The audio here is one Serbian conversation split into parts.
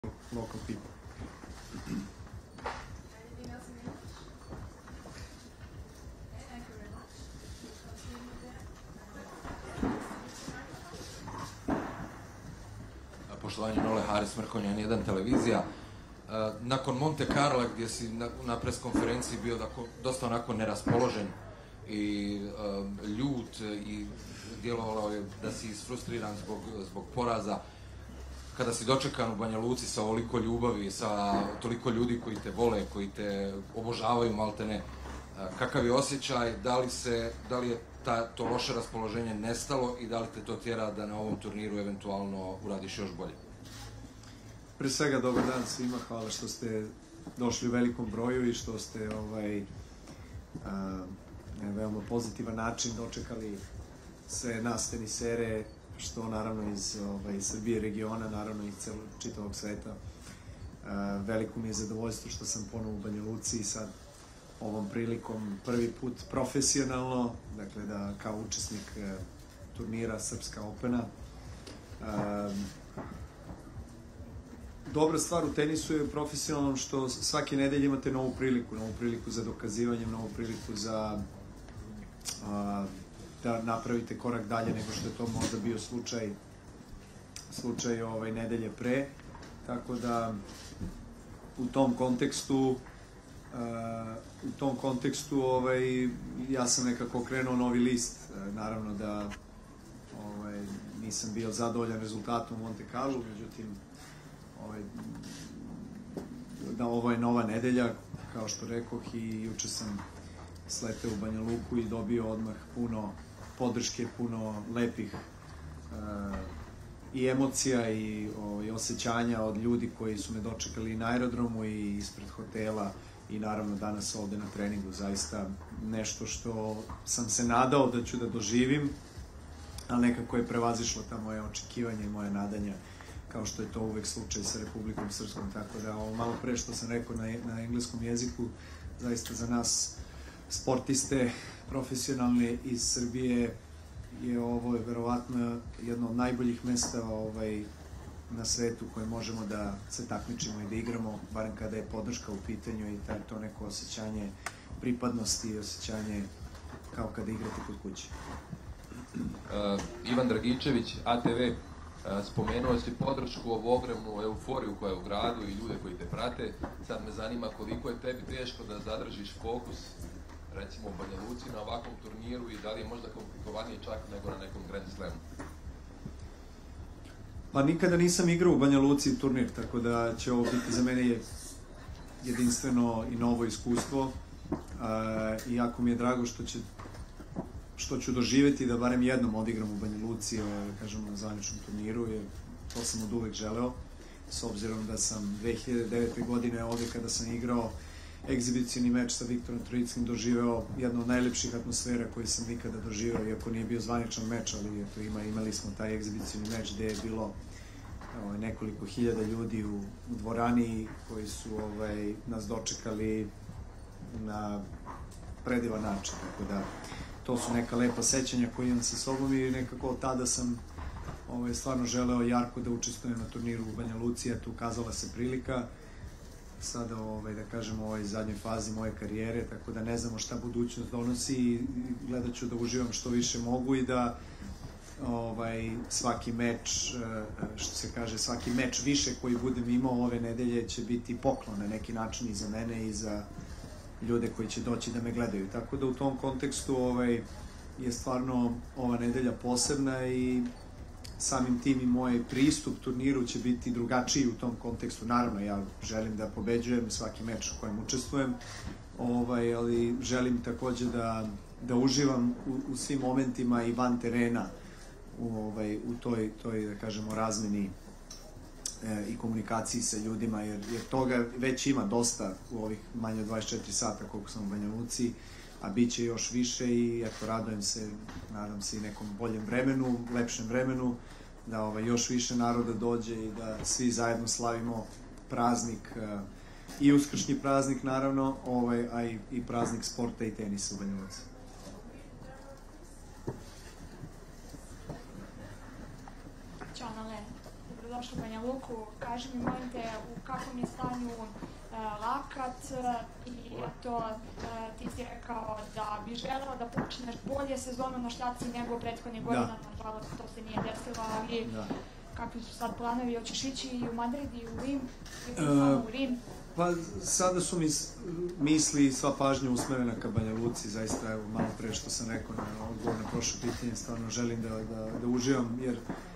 local people. Anything else in English? Okay, thank you very much. Continue there. Poštovanje, Nole Haris, Mrkonja, N1 televizija. Nakon Monte Carla, gdje si na preskonferenciji bio dosta onako neraspoložen i ljut i djelovalo je da si isfrustriran zbog poraza, kada si dočekan u Banja Luci sa ovoliko ljubavi, sa toliko ljudi koji te vole, koji te obožavaju maltene, kakav je osjećaj, da li je to loše raspoloženje nestalo i da li te to tjera da na ovom turniru eventualno uradiš još bolje? Pre svega, dobar dan svima, hvala što ste došli u velikom broju i što ste na veoma pozitivan način dočekali sve nas tenisere, što naravno iz Srbije, regiona, naravno iz čitavog sveta. Veliko mi je zadovoljstvo što sam ponovo u Banja Luci i sad ovom prilikom prvi put profesionalno, dakle da kao učesnik turnira Srpska Opena. Dobra stvar u tenisu je profesionalnom što svake nedelje imate novu priliku za dokazivanje, novu priliku za da napravite korak dalje nego što je to možda bio slučaj nedelje pre. Tako da u tom kontekstu ja sam nekako krenuo novi list. Naravno da nisam bio zadovoljan rezultatom u Monte Carlo, međutim ovo je nova nedelja, kao što rekoh, i juče sam sleteo u Banja Luku i dobio odmah puno podrške, puno lepih i emocija i osjećanja od ljudi koji su me dočekali i na aerodromu i ispred hotela i naravno danas ovde na treningu. Zaista nešto što sam se nadao da ću da doživim, ali nekako je prevazišlo ta moje očekivanja i moje nadanja, kao što je to uvek slučaj sa Republikom Srpskom. Tako da ovo malo pre što sam rekao na engleskom jeziku, zaista za nas sportiste profesionalne iz Srbije je ovo verovatno jedno od najboljih mesta na svetu koje možemo da se takmičimo i da igramo, barem kada je podrška u pitanju i to neko osjećanje pripadnosti i osjećanje kao kada igrate kod kuće. Ivan Dragičević, ATV, spomenuo si podršku, ovu ogromnu euforiju koja je u gradu i ljude koji te prate. Sad me zanima koliko je tebi teško da zadržiš fokus, recimo u Banja Luci, na ovakvom turniru i da li je možda komplikovanije čak nego na nekom Grand Slamu? Pa nikada nisam igrao u Banja Luci turnir, tako da će ovo biti za mene jedinstveno i novo iskustvo. I jako mi je drago što ću doživeti da barem jednom odigram u Banja Luci, kažem, na zvaničnom turniru, jer to sam od uvek želeo, s obzirom da sam 2009. godine ovde kada sam igrao egzibicioni meč sa Viktorom Trojickim doživeo jednu od najlepših atmosfera koje sam nikada doživeo, iako nije bio zvaničan meč, ali imali smo taj egzibicioni meč gde je bilo nekoliko hiljada ljudi u dvorani koji su nas dočekali na predivan način, tako da to su neka lepa sećanja koje imam sa sobom i nekako od tada sam stvarno želeo jarko da učestvujem na turniru u Banja Luci, eto ukazala se prilika sada, da kažem, u ovoj zadnjoj fazi moje karijere, tako da ne znamo šta budućnost donosi i gledat ću da uživam što više mogu i da svaki meč, što se kaže, svaki meč više koji budem imao ove nedelje će biti poklon na neki način i za mene i za ljude koji će doći da me gledaju. Tako da u tom kontekstu je stvarno ova nedelja posebna i samim tim i moj pristup turniru će biti drugačiji u tom kontekstu. Naravno, ja želim da pobeđujem svaki meč u kojem učestvujem, ali želim takođe da uživam u svim momentima i van terena u toj, da kažemo, razmeni i komunikaciji sa ljudima, jer toga već ima dosta u ovih manje od 24 sata koliko sam u Banja Luci, a bit će još više i eto, radujem se, nadam se i nekom boljem vremenu, lepšem vremenu, da još više naroda dođe i da svi zajedno slavimo praznik, i uskršnji praznik naravno, a i praznik sporta i tenisa u Banja Luci. Ćao, Nole. Dobrodošla. došla u Banja Luku. Kaži mi, molim te, u kakvom je stanju lakat i to ti si rekao da bi želeo da počneš bolje sezonu na štaci nego prethodnih godina, nažalost to se nije desilo, ali kakvi su sad planovi, hoćeš ići i u Madrid i u Rim, ili samo u Rim? Pa sada su mi misli i sva pažnja usmerena ka Banja Luci, zaista evo malo pre što sam rekao na odgovor na prošlo pitanje, stvarno želim da uživam, jer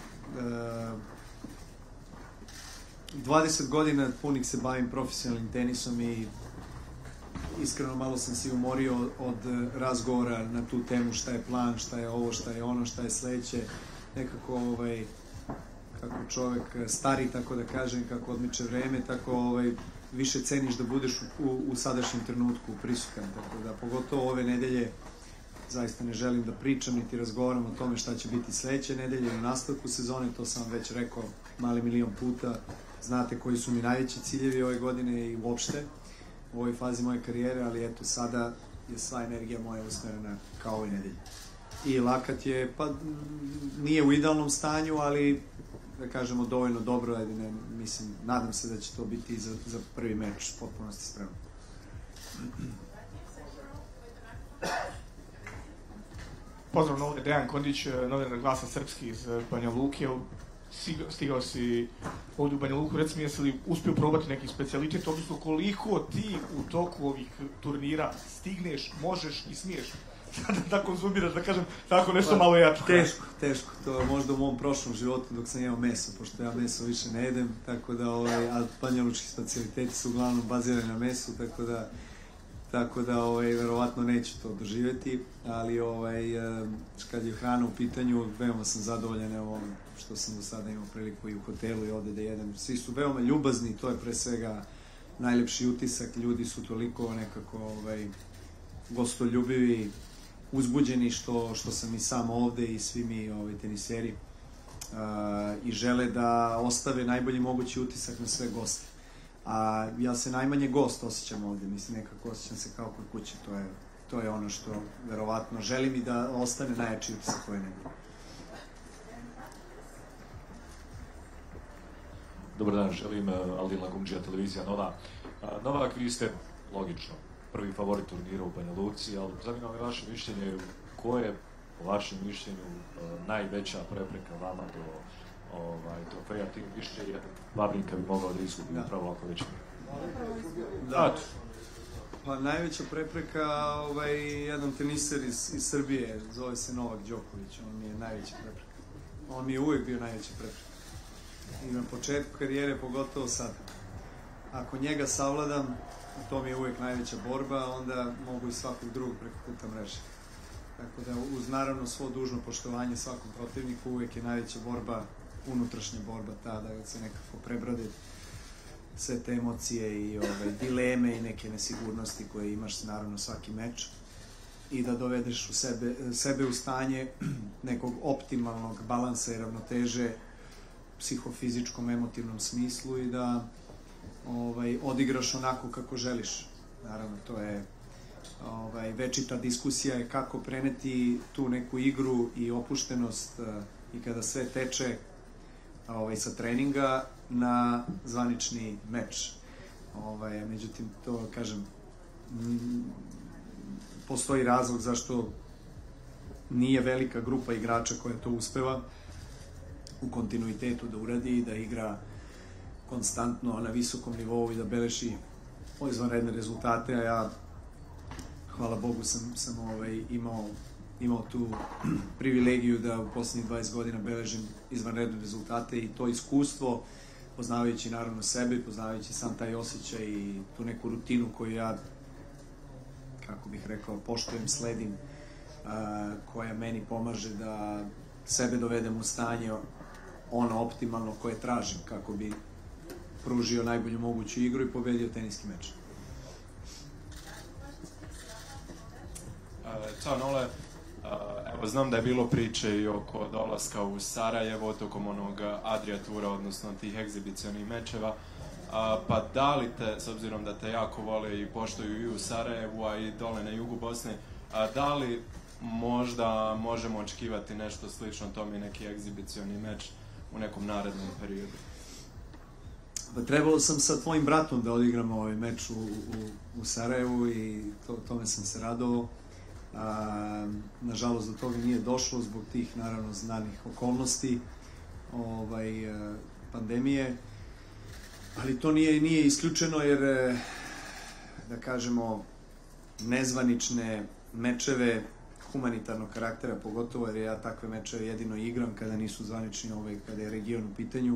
20 godina punih se bavim profesionalnim tenisom i iskreno malo sam se umorio od razgovora na tu temu šta je plan, šta je ovo, šta je ono, šta je sledeće, nekako kako čovek stari, tako da kažem, kako odmiče vreme, tako više ceniš da budeš u sadašnjem trenutku prisutan, tako da pogotovo ove nedelje zaista ne želim da pričam niti razgovaram o tome šta će biti sledeće nedelje u nastavku sezone, to sam vam već rekao mali milion puta, znate koji su mi najveći ciljevi ove godine i uopšte u ovoj fazi moje karijere, ali eto sada je sva energija moja usmerena kao ove nedelje. I lakat je, pa nije u idealnom stanju, ali da kažemo dovoljno dobro, mislim, nadam se da će to biti za prvi meč potpunosti spremno. Pozdrav, ovdje Dejan Kondić, novinar Glasa Srpski iz Banja Luke. Stigao si ovdje u Banja Luku, reci mi, jesi li uspio probati neki specijalitet, odnosno koliko ti u toku ovih turnira stigneš, možeš i smiješ da konzumiraš, da kažem, tako nešto malo jače? Teško. To je možda u mom prošlom životu dok sam jeo meso, pošto ja meso više ne jedem, tako da, a banjalučki specijaliteti su uglavnom bazirani na mesu, tako da verovatno neću to doživjeti, ali kad je hrana u pitanju, veoma sam zadovoljan evo što sam do sada imao priliku i u hotelu i ovde da jedem. Svi su veoma ljubazni, to je pre svega najlepši utisak, ljudi su toliko nekako gostoljubivi, uzbuđeni što sam i sam ovde i svi mi teniseri i žele da ostave najbolji mogući utisak na sve goste. A ja se najmanje gost osjećam ovde, mislim, nekako osjećam se kao kod kuće, to je ono što verovatno želim i da ostane najjači utisak ove nedelje. Dobar dan, želim Aldin Lagumdžija, televizija Nova. Novak, vi ste, logično, prvi favorit turnira u Banja Luci, ali zanima me vaše mišljenje, ko je, po vašem mišljenju, najveća prepreka vama do trofeja, tim više je Babrinka bi mogao da izgubi upravo ako već Da, pa najveća prepreka, jedan teniser iz Srbije, zove se Novak Đoković, on mi je najveća prepreka. On mi je uvijek bio najveća prepreka. I na početku karijere, pogotovo sad. Ako njega savladam, to mi je uvijek najveća borba, onda mogu i svakog drugog preko puta mreže. Tako da, uz naravno svo dužno poštovanje svakom protivniku, uvijek je najveća borba, unutrašnja borba ta, da se nekako prebrode sve te emocije i dileme i neke nesigurnosti koje imaš naravno svaki meč i da dovedeš sebe u stanje nekog optimalnog balansa i ravnoteže psihofizičkom, emotivnom smislu i da odigraš onako kako želiš. Naravno, to je večita diskusija je kako preneti tu neku igru i opuštenost i kada sve teče sa treninga na zvanični meč. Međutim, to, kažem, postoji razlog zašto nije velika grupa igrača koja to uspeva u kontinuitetu da uradi i da igra konstantno na visokom nivou i da beleži izvanredne rezultate, a ja, hvala Bogu, sam imao tu privilegiju da u poslednjih 20 godina beležim izvanredne rezultate i to iskustvo, poznavajući naravno sebe, poznavajući sam taj osjećaj i tu neku rutinu koju ja, kako bih rekao, poštujem, sledim, koja meni pomaže da sebe dovedem u stanje ono optimalno koje tražim kako bi pružio najbolju moguću igru i pobedio teniski meč. Ćao Nole, evo znam da je bilo priče i oko dolaska u Sarajevo tokom onog Adria tura, odnosno tih egzibicionih mečeva, pa da li te, s obzirom da te jako vole i poštuju i u Sarajevu, a i dole na jugu Bosne, da li možda možemo očekivati nešto slično tome i neki egzibicioni meč u nekom narednom periodu? Pa trebalo sam sa tvojim bratom da odigramo ovaj meč u Sarajevu i tome sam se radovao. Nažalost, do toga nije došlo zbog tih, naravno, znanih okolnosti pandemije. Ali to nije isključeno jer, da kažemo, nezvanične mečeve humanitarnog karaktera, pogotovo jer ja takve mečeve jedino igram kada nisu zvanični, kada je region u pitanju,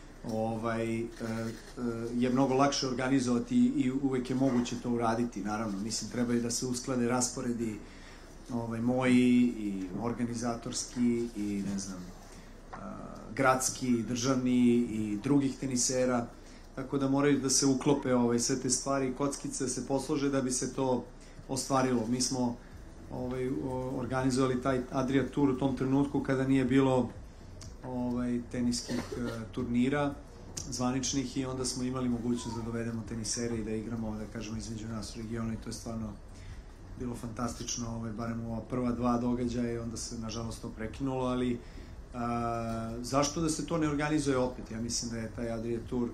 je mnogo lakše organizovati i uvek je moguće to uraditi, naravno. Mislim, treba i da se usklade rasporedi moji i organizatorski i, ne znam, gradski, državni i drugih tenisera, tako da moraju da se uklope sve te stvari i kockice se poslože da bi se to ostvarilo. Mi smo organizovali taj Adria Tour u tom trenutku kada nije bilo teniskih turnira zvaničnih i onda smo imali mogućnost da dovedemo tenisere i da igramo, da kažemo, između nas u regionu i to je stvarno bilo fantastično, barem u ova prva dva događaja i onda se nažalost to prekinulo, ali zašto da se to ne organizuje opet? Ja mislim da je taj Adria Tour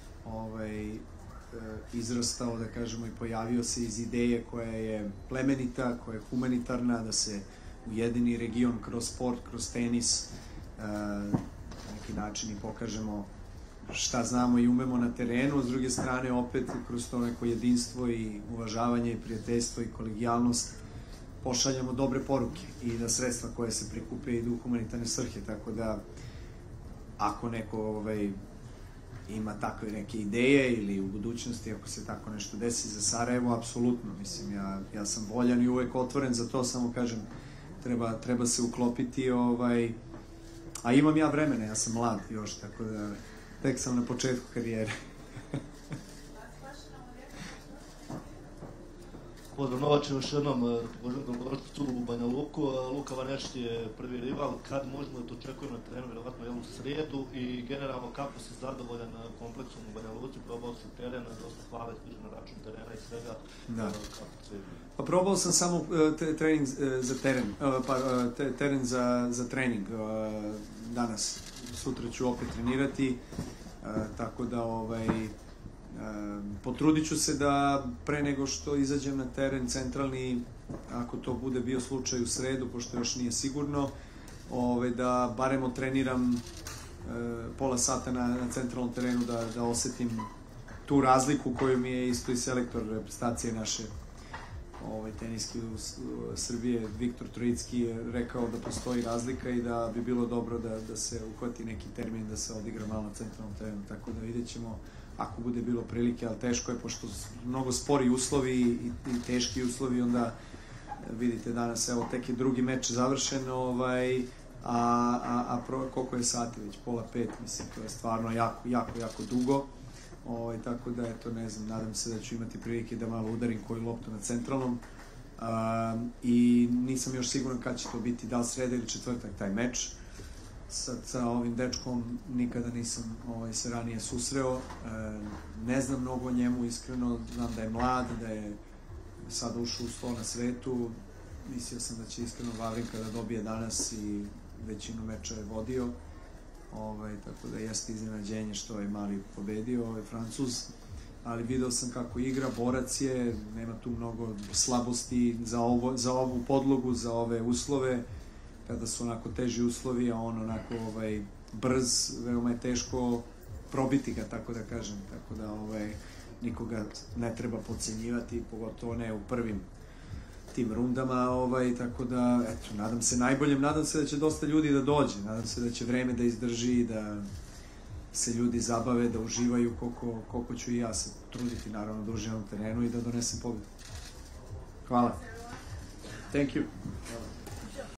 izrastao, da kažemo, i pojavio se iz ideje koja je plemenita, koja je humanitarna, da se ujedini region kroz sport, kroz tenis, na neki način i pokažemo šta znamo i umemo na terenu, s druge strane opet kroz to neko jedinstvo i uvažavanje i prijateljstvo i kolegijalnost pošaljamo dobre poruke i da sredstva koje se prikupe idu u humanitarne svrhe, tako da ako neko ima takve neke ideje ili u budućnosti ako se tako nešto desi za Sarajevo, apsolutno, mislim, ja sam voljan i uvek otvoren za to, samo kažem, treba se uklopiti, a imam ja vremena, ja sam mlad još, tako da tek sam na početku karijere. Pozdrav Novače, još jednom poželjkom gošću u Banja Luku. Luka Vanešć je prvi rival. Kad možemo da to očekujemo na terenu, vjerovatno je u srijedu i generalno kako si zadovoljan kompleksom u Banja Luci, probao si teren, dosta hvale stiže na račun terena i svega. Da. Pa probao sam samo trening za teren, teren za trening danas. Sutra ću opet trenirati, tako da potrudit ću se da pre nego što izađem na teren centralni, ako to bude bio slučaj u sredu, pošto još nije sigurno, da barem otreniram pola sata na centralnom terenu, da osetim tu razliku koju mi je isto i selektor reprezentacije naše teniske u Srbije, Viktor Trojicki, rekao da postoji razlika i da bi bilo dobro da se uhvati neki termin da se odigra malo na centralnom terenu, tako da vidjet ćemo ako bude bilo prilike, ali teško je, pošto su mnogo spori uslovi i teški uslovi, onda vidite danas, evo, tek je drugi meč završen, a koliko je sati, već 4:30, mislim, to je stvarno jako dugo, tako da, eto, ne znam, nadam se da ću imati prilike da malo udarim koju loptu na centralnom i nisam još siguran kad će to biti, da li sreda ili četvrtak taj meč. Sa ovim dečkom nikada nisam se ranije susreo, ne znam mnogo o njemu, iskreno, znam da je mlad, da je sad ušao u 100 na svetu, mislio sam da će iskreno Vavrinka da dobije danas i većinu meča je vodio, tako da jeste iznenađenje što je mali pobedio, Francuz, ali video sam kako igra, borac je, nema tu mnogo slabosti za ovu podlogu, za ove uslove, kada su onako teži uslovi, a on onako brz, veoma je teško probiti ga, tako da kažem, tako da nikoga ne treba podcenjivati, pogotovo ne u prvim tim rundama, tako da, eto, nadam se najboljem, nadam se da će dosta ljudi da dođe, nadam se da će vreme da izdrži, da se ljudi zabave, da uživaju koliko ću i ja se truditi, naravno, da uživam na terenu i da donesem pobedu. Hvala. Thank you.